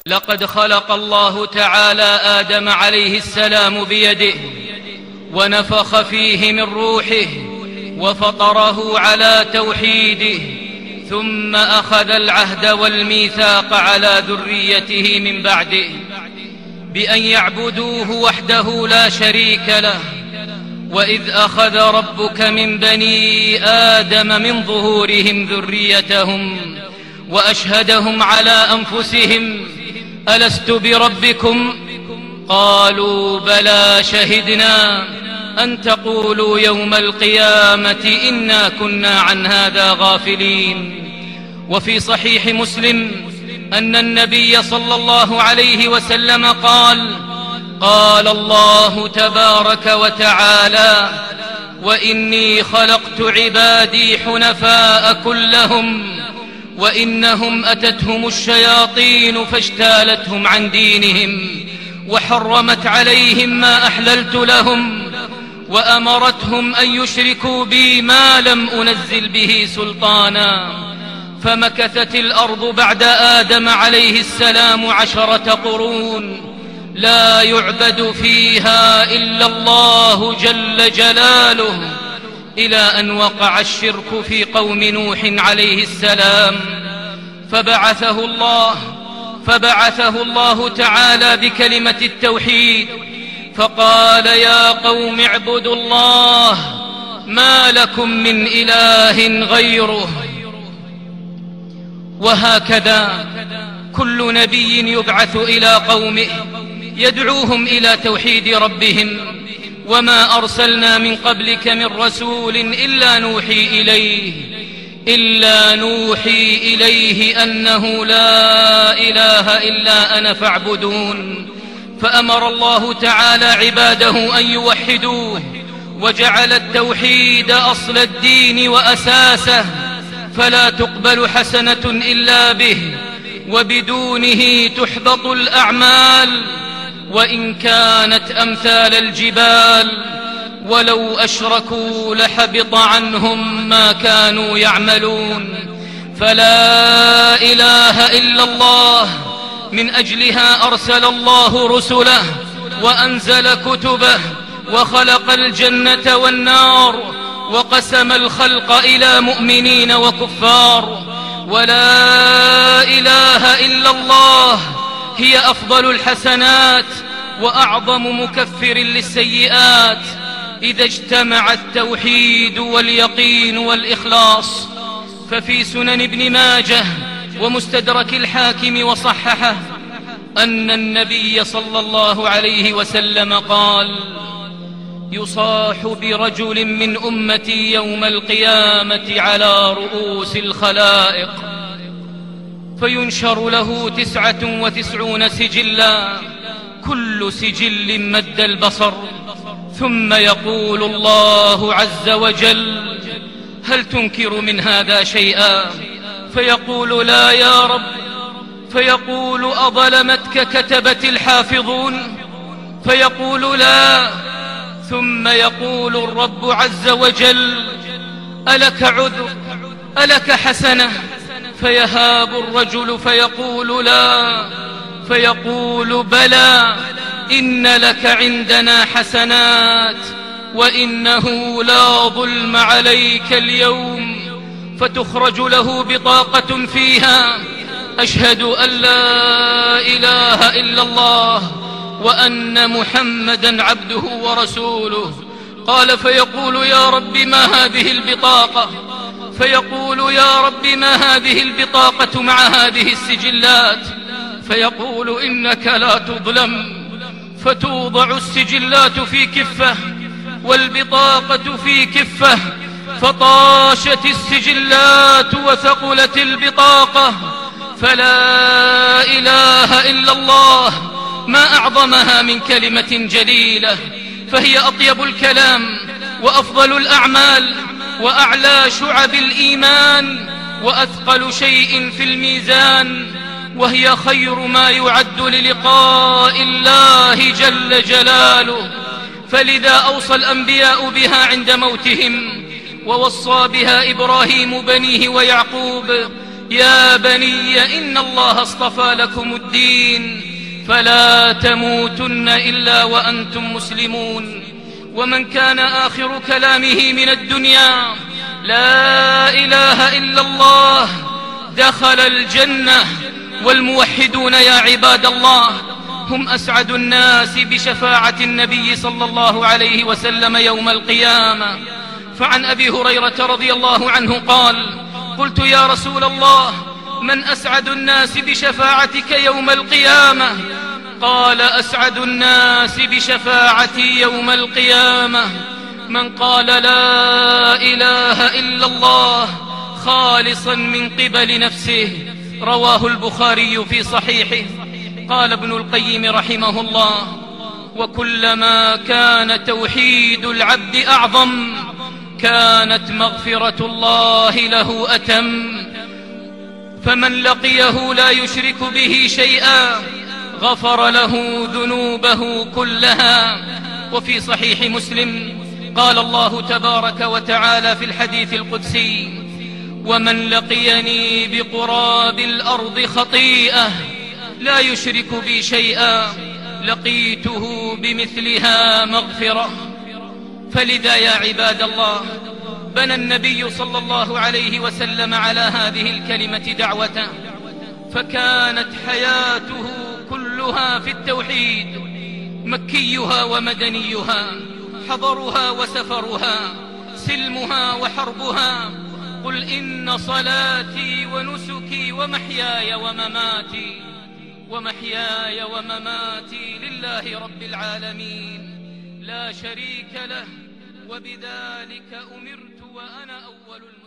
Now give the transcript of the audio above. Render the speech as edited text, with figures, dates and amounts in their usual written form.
لقد خلق الله تعالى آدم عليه السلام بيده، ونفخ فيه من روحه، وفطره على توحيده، ثم أخذ العهد والميثاق على ذريته من بعده بأن يعبدوه وحده لا شريك له. وإذ أخذ ربك من بني آدم من ظهورهم ذريتهم وأشهدهم على أنفسهم ألست بربكم؟ قالوا بلى شهدنا أن تقولوا يوم القيامة إنا كنا عن هذا غافلين. وفي صحيح مسلم أن النبي صلى الله عليه وسلم قال: قال الله تبارك وتعالى: وإني خلقت عبادي حنفاء كلهم، وإنهم أتتهم الشياطين فاجتالتهم عن دينهم، وحرمت عليهم ما أحللت لهم، وأمرتهم أن يشركوا بي ما لم أنزل به سلطانا. فمكثت الأرض بعد آدم عليه السلام 10 قرون لا يعبد فيها إلا الله جل جلاله، إلى أن وقع الشرك في قوم نوح عليه السلام، فبعثه الله تعالى بكلمة التوحيد، فقال: يا قوم اعبدوا الله ما لكم من إله غيره. وهكذا كل نبي يبعث إلى قومه يدعوهم إلى توحيد ربهم. وما أرسلنا من قبلك من رسول إلا نوحي إليه أنه لا إله إلا أنا فاعبدون. فأمر الله تعالى عباده أن يوحدوه، وجعل التوحيد أصل الدين وأساسه، فلا تقبل حسنة إلا به، وبدونه تحبط الأعمال وإن كانت أمثال الجبال، ولو أشركوا لحبط عنهم ما كانوا يعملون. فلا إله إلا الله، من أجلها أرسل الله رسله وأنزل كتبه، وخلق الجنة والنار، وقسم الخلق إلى مؤمنين وكفار. ولا إله إلا الله هي أفضل الحسنات وأعظم مكفر للسيئات، إذا اجتمع التوحيد واليقين والإخلاص. ففي سنن ابن ماجه ومستدرك الحاكم وصححه أن النبي صلى الله عليه وسلم قال: يصاح برجل من أمتي يوم القيامة على رؤوس الخلائق، فينشر له 99 سجلا، كل سجل مد البصر، ثم يقول الله عز وجل: هل تنكر من هذا شيئا؟ فيقول: لا يا رب. فيقول: أظلمتك كتبة الحافظون؟ فيقول: لا. ثم يقول الرب عز وجل: ألك عذر؟ ألك حسنة؟ فيهاب الرجل فيقول: لا. فيقول: بلى، إن لك عندنا حسنات، وإنه لا ظلم عليك اليوم. فتخرج له بطاقة فيها: أشهد أن لا إله إلا الله وأن محمدا عبده ورسوله. قال: فيقول: يا رب ما هذه البطاقة؟ فيقول: يا رب ما هذه البطاقة مع هذه السجلات؟ فيقول: إنك لا تظلم. فتوضع السجلات في كفة والبطاقة في كفة، فطاشت السجلات وثقلت البطاقة. فلا إله إلا الله ما أعظمها من كلمة جليلة، فهي أطيب الكلام وأفضل الأعمال وأعلى شعب الإيمان وأثقل شيء في الميزان، وهي خير ما يعد للقاء الله جل جلاله. فلذا أوصى الأنبياء بها عند موتهم، ووصى بها إبراهيم بنيه ويعقوب يا بني إن الله اصطفى لكم الدين فلا تموتن إلا وأنتم مسلمون. ومن كان آخر كلامه من الدنيا لا إله إلا الله دخل الجنة. والموحدون يا عباد الله هم أسعد الناس بشفاعة النبي صلى الله عليه وسلم يوم القيامة. فعن أبي هريرة رضي الله عنه قال: قلت يا رسول الله من أسعد الناس بشفاعتك يوم القيامة؟ قال: أسعد الناس بشفاعتي يوم القيامة من قال لا إله إلا الله خالصا من قبل نفسه. رواه البخاري في صحيحه. قال ابن القيم رحمه الله: وكلما كان توحيد العبد أعظم كانت مغفرة الله له أتم. فمن لقيه لا يشرك به شيئا غفر له ذنوبه كلها. وفي صحيح مسلم قال الله تبارك وتعالى في الحديث القدسي: ومن لقيني بقراب الأرض خطيئة لا يشرك بي شيئا لقيته بمثلها مغفرة. فلذا يا عباد الله بنى النبي صلى الله عليه وسلم على هذه الكلمة دعوته، فكانت حياته كلها في التوحيد، مكيها ومدنيها، حضرها وسفرها، سلمها وحربها. قل إن صلاتي ونسكي ومحياي ومماتي لله رب العالمين لا شريك له وبذلك أمرت وأنا أول